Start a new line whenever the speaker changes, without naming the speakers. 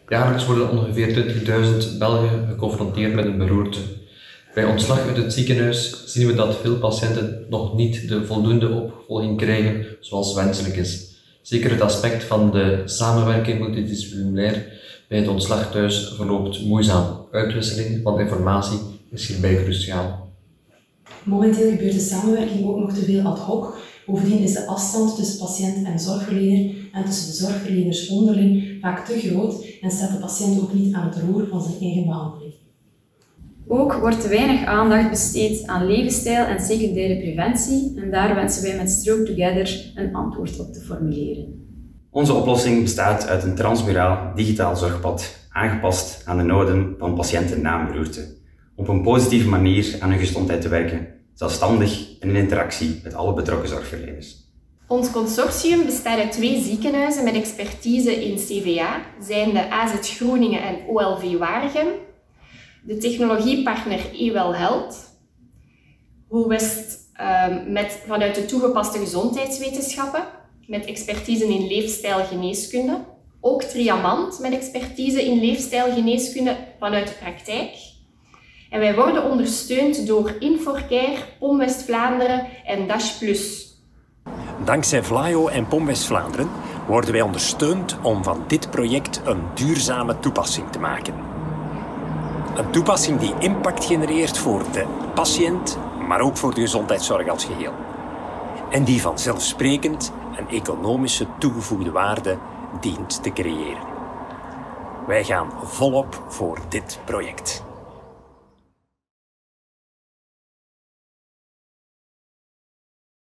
Jaarlijks worden ongeveer 20.000 Belgen geconfronteerd met een beroerte. Bij ontslag uit het ziekenhuis zien we dat veel patiënten nog niet de voldoende opvolging krijgen zoals wenselijk is. Zeker het aspect van de samenwerking multidisciplinair bij het ontslag thuis verloopt moeizaam. Uitwisseling van informatie is hierbij cruciaal.
Momenteel gebeurt de samenwerking ook nog te veel ad hoc. Bovendien is de afstand tussen patiënt en zorgverlener en tussen de zorgverleners onderling vaak te groot en staat de patiënt ook niet aan het roer van zijn eigen behandeling.
Ook wordt te weinig aandacht besteed aan levensstijl en secundaire preventie en daar wensen wij met Stroke Together een antwoord op te formuleren.
Onze oplossing bestaat uit een transmuraal digitaal zorgpad, aangepast aan de noden van patiënten na een beroerte. Op een positieve manier aan hun gezondheid te werken, zelfstandig en in interactie met alle betrokken zorgverleners.
Ons consortium bestaat uit 2 ziekenhuizen met expertise in CVA, zijnde AZ Groningen en OLV Waregem, de technologiepartner eWellHealth, HoWest vanuit de toegepaste gezondheidswetenschappen, met expertise in leefstijlgeneeskunde, ook Triamant met expertise in leefstijlgeneeskunde vanuit de praktijk. En wij worden ondersteund door Inforcare, POM West-Vlaanderen en Dash Plus.
Dankzij Vlaio en POM West-Vlaanderen worden wij ondersteund om van dit project een duurzame toepassing te maken. Een toepassing die impact genereert voor de patiënt, maar ook voor de gezondheidszorg als geheel. En die vanzelfsprekend een economische toegevoegde waarde dient te creëren. Wij gaan volop voor dit project.